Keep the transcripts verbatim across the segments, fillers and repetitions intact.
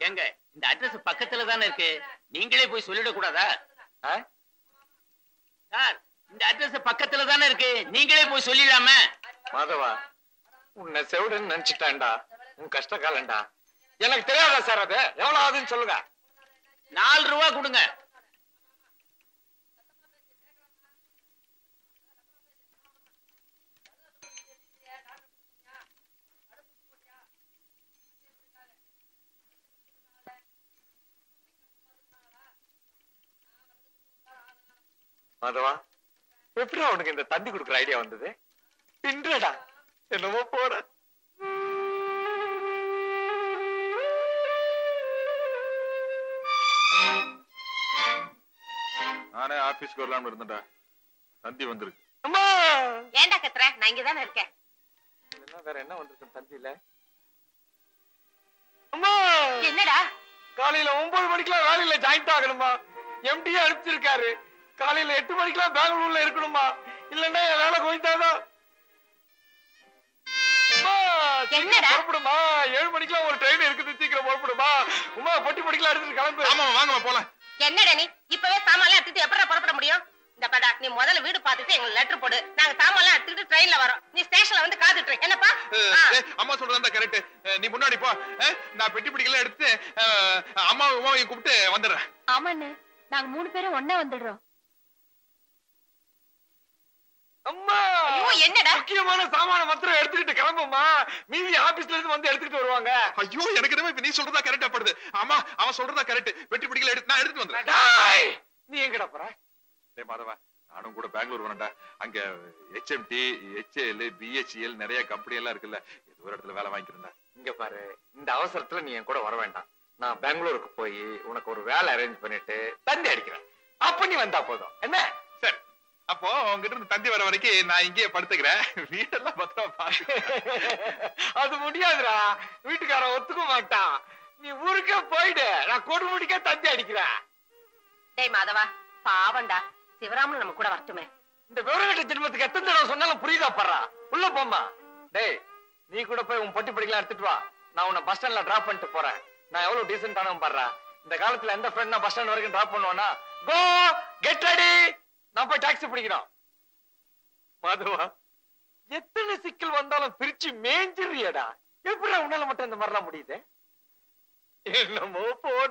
எங்க இந்த அட்ரஸ் பக்கத்துல தானே இருக்கு, நீங்களே போய் சொல்லிட கூடாதா? சார், இந்த அட்ரஸ் பக்கத்துல தானே இருக்கு, நீங்களே போய் சொல்லிடாம. மாதவா, உன்னை செவிடுன்னு நினைச்சிட்டான்டா, உன் கஷ்ட காலண்டா. எனக்கு தெரியாதா சார்? அது எவ்வளவு ஆகுதுன்னு சொல்லுங்க. நாலு ரூபா கொடுங்க. மாதவா, எப்படி உனக்கு இந்த தந்தி கொடுக்குற ஐடியா வந்தது? பின்றடா, என்னமோ போற. நானே ஆபீஸ்க்கு வரலாம்னு இருந்தேன்டா, தந்தி வந்திருக்கு. அம்மா, ஏன்டா கத்துற? நான் இங்க தானே இருக்கேன். என்ன வேற என்ன வந்திருக்கு தந்தியில? அம்மா, என்னடா? காலையில ஒன்பது மணிக்கெல்லாம் வேலையில ஜாயிண்ட் ஆகணுமா? எம்டியே அனுப்பிச்சிருக்காரு. காலையில எட்டு மணிக்கெல்லாம் பெங்களூர்ல இருக்கணுமா? இல்லன்னா என் வேலை கோயிந்தாதான். என்னடா? புறப்படுமா, ஏழு மணிக்கெல்லாம் ஒரு ட்ரெயின் இருக்குது, சீக்கிரம் புறப்படுமா. உமா, பொட்டி பொடிக்கலாம் எடுத்துட்டு கிளம்பு. ஆமா, வாங்கம்மா போலாம். என்னடா நீ இப்பவே சாமான் எடுத்துட்டு எப்படா புறப்பட முடியும்? இந்த படா, நீ முதல்ல வீடு பார்த்துட்டு எங்களுக்கு லெட்டர் போடு. நாங்க சாமான் எடுத்துட்டு ட்ரெயின்ல வரோம். நீ ஸ்டேஷன்ல வந்து காத்துட்டு இரு. என்னப்பா? அம்மா சொல்றதா கரெக்ட். நீ முன்னாடி போ, நான் பெட்டி பிடிக்கலாம் எடுத்து அம்மா உமாவையும் கூப்பிட்டு வந்துடுறேன். ஆமாண்ணே, நாங்க மூணு பேரும் ஒண்ணா வந்துடுறோம். அம்மா, என்னடா? முக்கியமான சாமான மாத்திரம் எடுத்துக்கிட்டு கிளம்புமா. மீதி ஆபீஸ்ல இருந்து வந்து எடுத்துக்கிட்டு வருவாங்க. ஐயோ, எனக்கு என்னமோ இப்ப நீ சொல்றதா கரெக்டா படுது. ஆமா, அவன் சொல்றதா கரெக்ட். வெட்டி பிடிக்கல எடுத்து நான் எடுத்து வந்துடுறேன். நீ எங்கடா போற? டேய் மாதவா, நானும் கூட பெங்களூர் வரேன்டா. அங்க ஹெச்எம்டி, ஹெச்ஏஎல், பிஹெச்இஎல் நிறைய கம்பெனி எல்லாம் இருக்குல்ல, ஏதோ ஒரு இடத்துல வேலை வாங்கிக்கிறேன்டா. இங்க பாரு, இந்த அவசரத்துல நீ என் கூட வர வேண்டாம். நான் பெங்களூருக்கு போய் உனக்கு ஒரு வேலை அரேஞ்ச் பண்ணிட்டு தந்தி அடிக்கிறேன். அப்ப நீ வந்தா போதும். என்ன? சரி, அப்போ உங்ககிட்ட இருந்து தந்தி வர வரைக்கும் நான் இங்கேயே படுத்துக்கிறேன். வீட்டெல்லாம் பத்திரமா பாத்து. அது முடியாதுடா, வீட்டுக்காரன் ஒத்துக்க மாட்டான். நீ ஊருக்கே போயிடு, நான் கொடுமுடிக்க தந்தி அடிக்கிறேன். டேய் மாதவா, பாவண்டா, சிவராமன் நம்ம கூட வரட்டுமே. இந்த விவரங்கட்ட ஜென்மத்துக்கு எத்தனை தடவை சொன்னாலும் புரியுதா படுறா? உள்ள போமா. டேய், நீ கூட போய் உன் பொட்டி படிக்கலாம் எடுத்துட்டு வா. நான் உன்னை பஸ் ஸ்டாண்ட்ல டிராப் பண்ணிட்டு போறேன். நான் எவ்வளவு டீசென்டானவன் பாடுறா. இந்த காலத்துல எந்த ஃப்ரெண்ட் நான் பஸ் ஸ்டாண்ட் வரைக்கும் டிராப் பண்ணுவானா? கோ கெட் ரெடி, நான் போய் டாக்ஸி பிடிக்கணும். மாதவா, எத்தனை சிக்கல் வந்தாலும் பிரிச்சு மேஞ்சிறியடா. எப்படி உன்னால மட்டும் இந்த மாதிரிலாம் முடியுது? என்னமோ போட.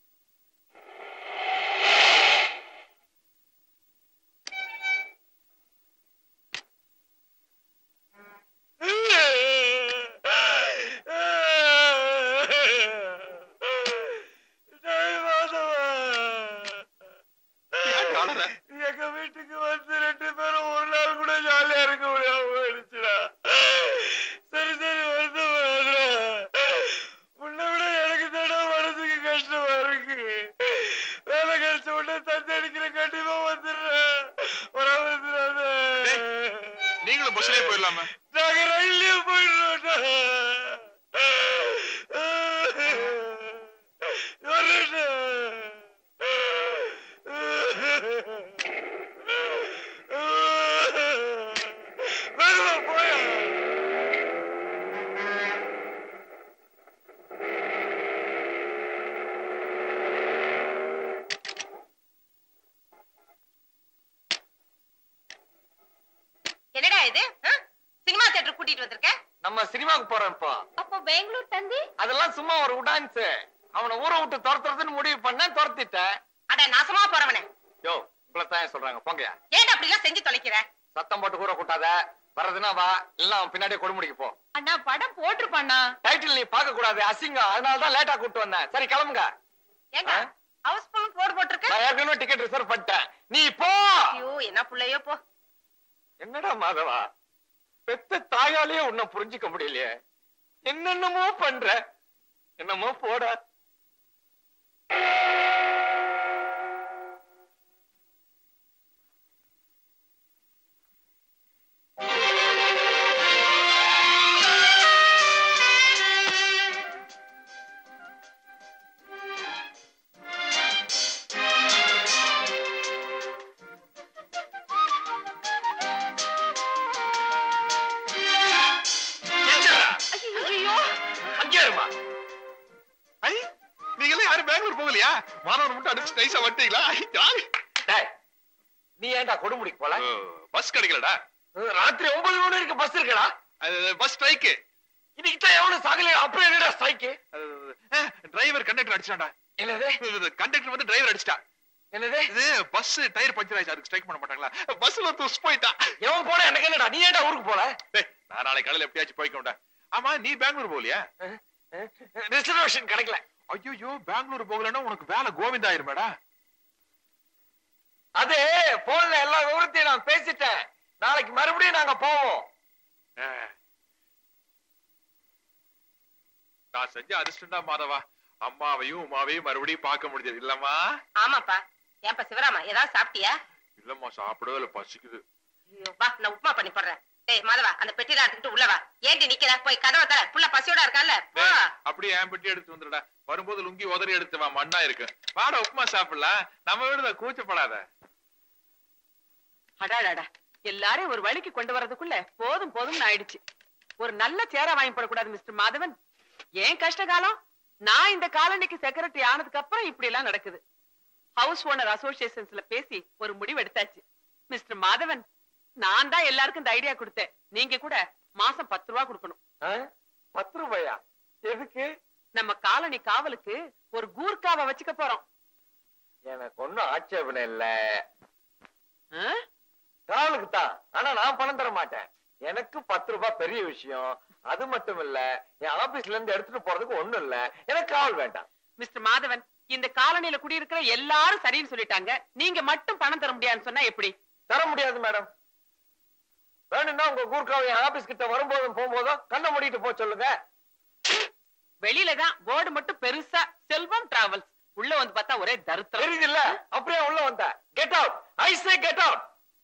எங்க வீட்டுக்கு வந்து ரெண்டு பேரும் ஒரு நாள் கூட ஜாலியா இருக்க முடியாம போயிடுச்சுடா. சரி சரி, வந்து உன்னை விட எனக்கு தானே மனசுக்கு கஷ்டமா இருக்கு. வேலை கிடைச்ச உடனே தந்தி அடிக்கிற கண்டிப்பா வந்துடுறேன். ஒரு வந்துடாத. நீங்களும் பஸ்லயே போயிடலாமா? நாங்க ரயில்லயே போயிடுறோம். என்னடா இது? சினிமா தியேட்டர் கூட்டிட்டு வந்திருக்க? நம்ம சினிமாக்கு போறோம் இப்போ. அப்போ பெங்களூர் தந்தி? அதெல்லாம் சும்மா ஒரு உடான்ஸ். அவனை ஊரை விட்டு துரத்துறதுன்னு முடிவு பண்ண துரத்திட்டேன். அட நாசமா போறவனே. யோ, இவ்வளவுதான் சொல்றாங்க, போங்கயா. ஏன் அப்படி எல்லாம் செஞ்சு தொலைக்கிற? சத்தம் போட்டு கூற கூட்டாத. வரதுன்னா வா, இல்ல அவன் பின்னாடியே கொடுமுடிக்கு போ. அண்ணா, படம் போட்டுருப்பாண்ணா. டைட்டில் நீ பார்க்க கூடாது, அசிங்கம். அதனாலதான் லேட்டா கூட்டு வந்தேன். சரி கிளம்புங்க. ஏங்க ஹவுஸ் ஃபுல் போர்டு போட்டுருக்கு? நான் ஏற்கனவே டிக்கெட் ரிசர்வ் பண்ணிட்டேன். நீ போ. ஐயோ, என்ன புள்ளையோ போ. என்னடா மாதவா, பெத்த தாயாலேயே உன்னை புரிஞ்சுக்க முடியலையே. என்னென்னமோ பண்ற. என்னமோ போட. அங்கே இருமா. ஐ யாரும் பெங்களூர் போகலையா? மாணவர் மட்டும் அடிச்சு நைஸா வட்டீங்களா? நீ ஏன்டா கொடுமுடிக்கு போல? பஸ் கிடைக்கலடா. ராத்திரி ஒன்பது மணி வரைக்கும் பஸ் இருக்கடா. Bus strike. இன்னைக்கு தான் எவனும் சாகல. அப்புறம் என்னடா ஸ்ட்ரைக்கு? Driver conductor அடிச்சான்டா. என்னது? கண்டக்டர் வந்து டிரைவர் அடிச்சிட்டா. என்னது? இது பஸ் டயர் பஞ்சர் ஆயிடுச்சு. அதுக்கு ஸ்ட்ரைக் பண்ண மாட்டாங்களா? பஸ்ல துஸ் போயிட்டான். எவன் போட எனக்கு என்னடா? நீ ஏன்டா ஊருக்கு போல? நான் நாளை காலையில எப்படியாச்சும் போய்க்கோண்டா. ஆமா, நீ பெங்களூர் போகலையா? ரிசர்வேஷன் கிடைக்கல. ஐயோ, பெங்களூர் போகலன்னா உனக்கு வேலை கோவிந்தா ஆயிருமேடா. அது போன்ல எல்லா விவரத்தையும் நான் பேசிட்டேன். நாளைக்கு மறுபடியும் நாங்க போவோம். நான் செஞ்ச அதிர்ஷ்டம்டா மாதவா. அம்மாவையும் உமாவையும் மறுபடியும் பார்க்க முடிஞ்சது இல்லம்மா? ஆமாப்பா. ஏன்பா சிவராமா, ஏதாவது சாப்பிட்டியா? இல்லம்மா, சாப்பிடவே இல்ல, பசிக்குது. வா, நான் உப்புமா பண்ணி போடுறேன். டேய் மாதவா, அந்த பெட்டிலாம் எடுத்துட்டு உள்ள வா. ஏண்டி நிக்கிற? போய் கதவை தர. புள்ள பசியோட இருக்கான்ல. அப்படியே என் பெட்டி எடுத்து வந்துடா. வரும்போது லுங்கி உதறி எடுத்து வா, மண்ணா இருக்கு. வாடா, உப்புமா சாப்பிடலாம். நம்ம வீடுதான், கூச்சப்படாத. அடாடாடா, எல்லாரையும் ஒரு வழிக்கு கொண்டு வர்றதுக்குள்ள போதும் போதும் ஆயிடுச்சு. ஒரு நல்ல சேரா வாங்கி போடக்கூடாது மிஸ்டர் மாதவன்? ஏன் கஷ்ட காலம்? நான் இந்த காலனிக்கு செக்ரட்டரி ஆனதுக்கு அப்புறம் இப்படி எல்லாம் நடக்குது. ஹவுஸ் ஓனர் அசோசியேஷன்ஸ்ல பேசி ஒரு முடிவு எடுத்தாச்சு. மிஸ்டர் மாதவன், நான் தான் எல்லாருக்கும் இந்த ஐடியா கொடுத்தேன். நீங்க கூட மாசம் பத்து ரூபா கொடுக்கணும். பத்து ரூபாயா? எதுக்கு? நம்ம காலனி காவலுக்கு ஒரு கூர்க்காவை வச்சுக்க போறோம். எனக்கு ஒண்ணும் ஆட்சேபனை இல்ல. காவலுக்கு தான், ஆனா நான் பணம் தர மாட்டேன். எனக்கு பத்து ரூபாய் பெரிய விஷயம். அது மட்டும் இல்ல, என் ஆபீஸ்ல இருந்து எடுத்துட்டு போறதுக்கு ஒண்ணும் இல்ல. எனக்கு காவல் வேண்டாம். மிஸ்டர் மாதவன், இந்த காலனியில குடியிருக்கிற எல்லாரும் சரின்னு சொல்லிட்டாங்க. நீங்க மட்டும் பணம் தர முடியாதுன்னு சொன்னா எப்படி? தர முடியாது மேடம். வேணும்னா உங்க கூர்க்காவை என் ஆபீஸ் கிட்ட வரும்போதும் போகும்போதும் கண்ணை மூடிட்டு போ சொல்லுங்க. வெளியில தான் போர்டு மட்டும் பெருசா செல்வம் டிராவல்ஸ். உள்ள வந்து பார்த்தா ஒரே தருத்திரம். தெரியுது இல்ல? அப்படியே உள்ள வந்த. Get out. I say get out.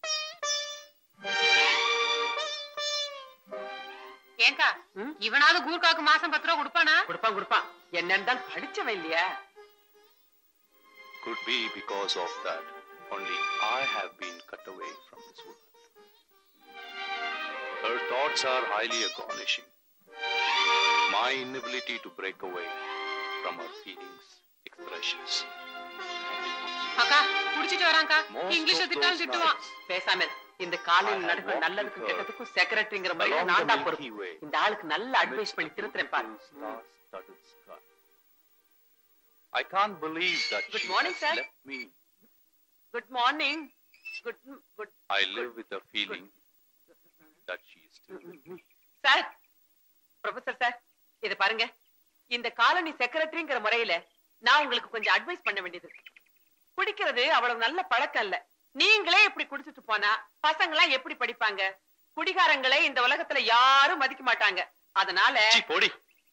ஏங்கா, இவனாவது கூர்க்காவுக்கு மாசம் பத்து ரூபா கொடுப்பானா? கொடுப்பான் கொடுப்பான். என்னன்னு தான் படிச்சவன் இல்லையா? Could be because of that only I have been cut away from this woman. Her thoughts are highly astonishing. My inability to break away from her feelings, expressions. அக்கா, குடிச்சிட்டு வராங்கா. இங்கிலீஷ்ல திட்டாலும் திட்டுவான். பேசாம இந்த காலையில் நடக்கிற நல்லதுக்கும் கெட்டதுக்கும் செக்ரட்டரிங்கிற மாதிரி நான் தான் பொறுப்பு. இந்த ஆளுக்கு நல்ல அட்வைஸ் பண்ணி திருத்துறேன் பாரு. I can't believe that Good she morning, has sir. left me. Good morning. Good good. I live with the feeling that she is still with me. Sir, professor sir, இத பாருங்க. இந்த காலனி செக்ரட்டரிங்கிற முறையில நான் உங்களுக்கு கொஞ்சம் advice பண்ண வேண்டியது. குடிக்கிறது அவ்வளவு நல்ல பழக்கம் இல்ல. நீங்களே இப்படி குடிச்சிட்டு போனா பசங்க எல்லாம் எப்படி படிப்பாங்க? குடிகாரங்களை இந்த உலகத்துல யாரும் மதிக்க மாட்டாங்க. அதனால போடி.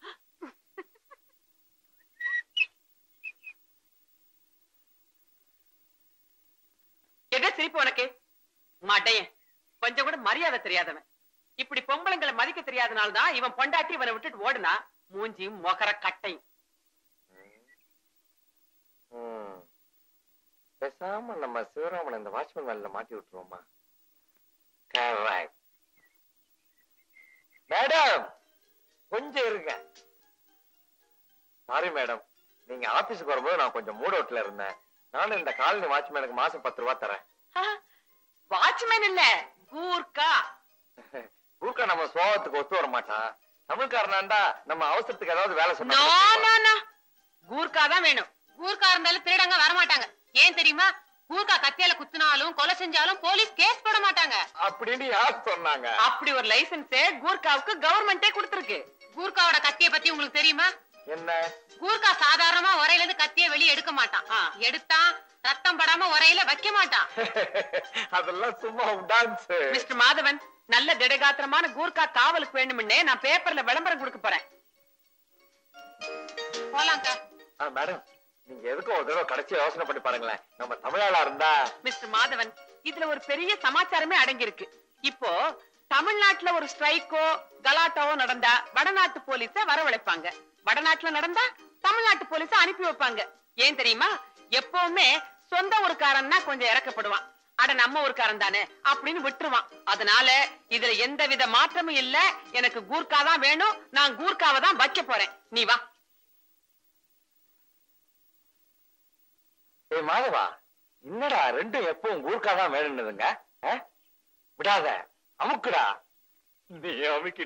எதை சிரிப்பு உனக்கு? மாட்டையன், கொஞ்சம் கூட மரியாதை தெரியாதவன். இப்படி பொம்பளைங்களை மதிக்க தெரியாதனால்தான் இவன் பொண்டாட்டி இவனை விட்டுட்டு ஓடுனா. மூஞ்சியும் மொகர கட்டையும். பேசாம நம்ம சிவராமன் இந்த வாட்ச்மேன் வேலையில மாட்டி விட்டுருவோமா? மேடம், கொஞ்சம் இருங்க. சாரி மேடம், நீங்க ஆபீஸுக்கு வரும்போது நான் கொஞ்சம் மூட் அவுட்ல இருந்தேன். நானும் இந்த காலனி வாட்ச்மேனுக்கு மாசம் பத்து ரூபாய் தரேன். வாட்ச்மேன் இல்ல, கூர்க்கா. கூர்க்கா நம்ம சோகத்துக்கு ஒத்து வர மாட்டான். தமிழ்காரனாண்டா நம்ம அவசரத்துக்கு ஏதாவது வேலை சொன்னா கூர்க்கா தான் வேணும். கூர்க்கா இருந்தாலும் திருடங்க வரமாட்டாங்க. ஏன் தெரியுமா? கூர்க்கா கத்தியால குத்துனாலும் கொலை செஞ்சாலும் போலீஸ் கேஸ் போட மாட்டாங்க அப்படின்னு யார் சொன்னாங்க? அப்படி ஒரு லைசன்ஸ் கூர்க்காவுக்கு கவர்மெண்டே கொடுத்திருக்கு. கூர்க்காவோட கத்திய பத்தி உங்களுக்கு தெரியுமா? என்ன? கூர்க்கா சாதாரணமா உரையில இருந்து கத்திய வெளியே எடுக்க மாட்டான். எடுத்தா ரத்தம் படாம உரையில வைக்க மாட்டான். அதெல்லாம் சும்மா டான்ஸ். மிஸ்டர் மாதவன், நல்ல திடகாத்திரமான கூர்க்கா காவலுக்கு வேணும்னே நான் பேப்பர்ல விளம்பரம் கொடுக்க போறேன். போலாம்க்கா. மேடம், நீங்க எதுக்கும் ஒரு தடவை கடைசி யோசனை பண்ணி பாருங்களேன். நம்ம தமிழாளா இருந்தா. மிஸ்டர் மாதவன், இதுல ஒரு பெரிய சமாச்சாரமே அடங்கி இருக்கு. இப்போ தமிழ்நாட்டுல ஒரு ஸ்ட்ரைக்கோ கலாட்டாவோ நடந்தா வடநாட்டு போலீஸ வரவழைப்பாங்க. வடநாட்டுல நடந்தா தமிழ்நாட்டு போலீஸ அனுப்பி வைப்பாங்க. ஏன் தெரியுமா? எப்பவுமே சொந்த ஊருக்காரன்னா கொஞ்சம் இறக்கப்படுவான். அட நம்ம ஊருக்காரன் தானே அப்படின்னு விட்டுருவான். அதனால இதுல எந்த வித மாற்றமும் இல்ல. எனக்கு கூர்க்கா தான் வேணும். நான் கூர்க்காவை தான் வைக்க போறேன். நீ வா. ஏய் மாதவா, என்னடா ரெண்டும் எப்பவும் ஊர்க்காதான் வேணும்னுதுங்க? விடாத, அமுக்குடா. நீ அமுக்கி